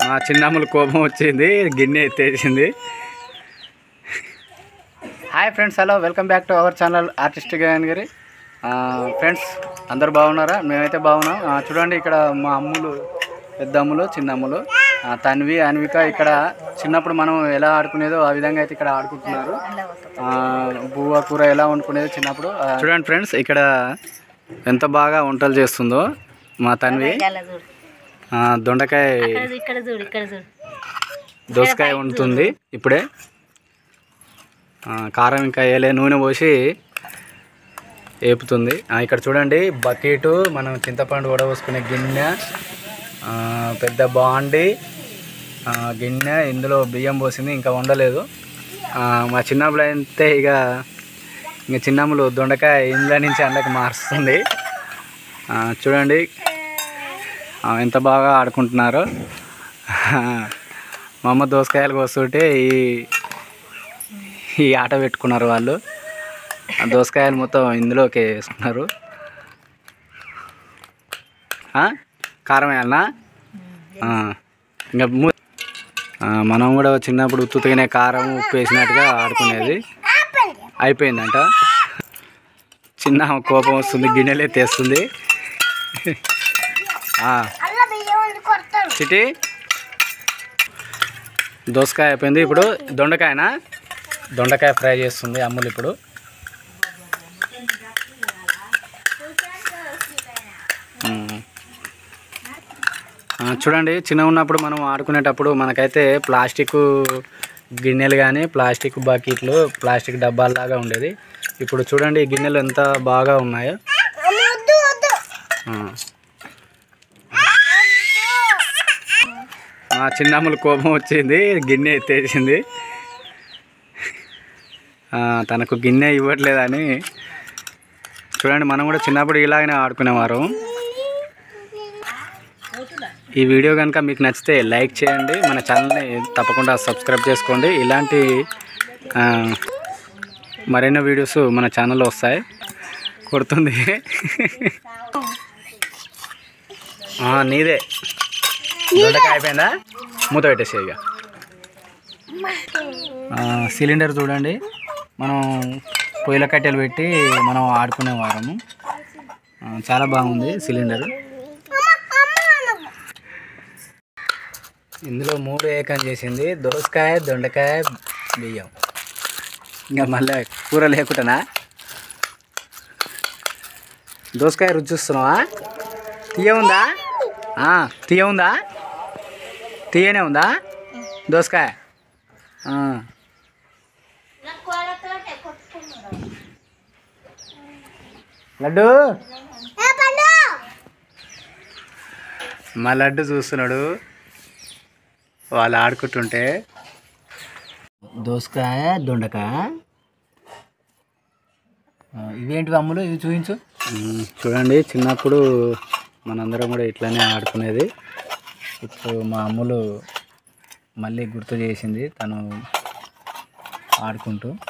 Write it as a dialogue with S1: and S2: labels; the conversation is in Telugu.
S1: చిన్నమ్మలు కోపం వచ్చింది, గిన్నె ఎత్తేసింది. Hi friends, hello, welcome back to our channel artist Gayanagiri. Friends అందరు బాగున్నారా? మేమైతే బాగున్నాం. చూడండి, ఇక్కడ మా అమ్ములు, పెద్ద అమ్ములు, చిన్న అమ్ములు, తన్వి, అన్విక ఇక్కడ చిన్నప్పుడు మనం ఎలా ఆడుకునేదో ఆ విధంగా అయితే ఇక్కడ ఆడుకుంటున్నారు. బువ్వ కూర ఎలా వండుకునేదో చిన్నప్పుడు. చూడండి ఫ్రెండ్స్, ఇక్కడ ఎంత బాగా వంటలు చేస్తుందో మా తన్వి. దొండకాయ, దోసకాయ వండుతుంది ఇప్పుడే. కారం ఇంకా వేయలే, నూనె పోసి వేపుతుంది. ఇక్కడ చూడండి, బకెటు, మనం చింతపండు వడపోసుకునే గిన్నె, పెద్ద బాండి గిన్నె, ఇందులో బియ్యం పోసింది, ఇంకా వండలేదు. మా చిన్నప్పుడు అయితే ఇక చిన్నమ్మలు దొండకాయ ఇండ్ల నుంచి అండకి మారుస్తుంది. చూడండి ఎంత బాగా ఆడుకుంటున్నారో. మా అమ్మ దోసకాయలు కోస్తుంటే ఈ ఆట పెట్టుకున్నారు వాళ్ళు. దోసకాయలు మొత్తం ఇందులోకి వేసుకున్నారు. కారం వేయాలనా? ఇంకా మనం కూడా చిన్నప్పుడు ఉత్తుతగానే కారం ఉప్పు వేసినట్టుగా ఆడుకునేది. అయిపోయిందంట. చిన్న కోపం వస్తుంది, గిన్నెలే తెస్తుంది. చిటి దోసకాయ అయిపోయింది. ఇప్పుడు దొండకాయనా? దొండకాయ ఫ్రై చేస్తుంది అమ్ములు ఇప్పుడు. చూడండి, చిన్న ఉన్నప్పుడు మనం ఆడుకునేటప్పుడు మనకైతే ప్లాస్టిక్ గిన్నెలు కానీ, ప్లాస్టిక్ బకెట్లు, ప్లాస్టిక్ డబ్బాల్లాగా ఉండేది. ఇప్పుడు చూడండి, ఈ గిన్నెలు ఎంత బాగా ఉన్నాయో. చిన్నమ్మలు కోపం వచ్చింది, గిన్నె ఎత్తేసింది. తనకు గిన్నె ఇవ్వట్లేదని. చూడండి, మనం కూడా చిన్నప్పుడు ఇలాగనే ఆడుకునేవారు. ఈ వీడియో కనుక మీకు నచ్చితే లైక్ చేయండి, మన ఛానల్ని తప్పకుండా సబ్స్క్రైబ్ చేసుకోండి. ఇలాంటి మరెన్నో వీడియోస్ మన ఛానల్లో వస్తాయి. కొడుతుంది. నీదే దొండకాయ అయిపోయిందా? మూత పెట్టేసే. ఇక సిలిండర్ చూడండి, మనం పొయ్యిల కట్టెలు పెట్టి మనం ఆడుకునేవారము. చాలా బాగుంది సిలిండర్. ఇందులో 3 ఏకం చేసింది: దోసకాయ, దొండకాయ, బియ్యం. ఇంకా మళ్ళీ కూర లేకుండానా? దోసకాయ రుచి చూస్తున్నావా? తీయ ఉందా? తీయ ఉందా? తీయనే ఉందా దోసకాయ? లడ్డు, మా లడ్డు చూస్తున్నాడు వాళ్ళు ఆడుకుంటుంటే. దోసకాయ, దొండకాయ. ఇవేంటివి అమ్ములు? ఇవి చూపించు. చూడండి, చిన్నప్పుడు మనందరం కూడా ఇట్లానే ఆడుకునేది. ఇప్పుడు మా అమ్ములు మళ్ళీ గుర్తు చేసింది తను ఆడుకుంటూ.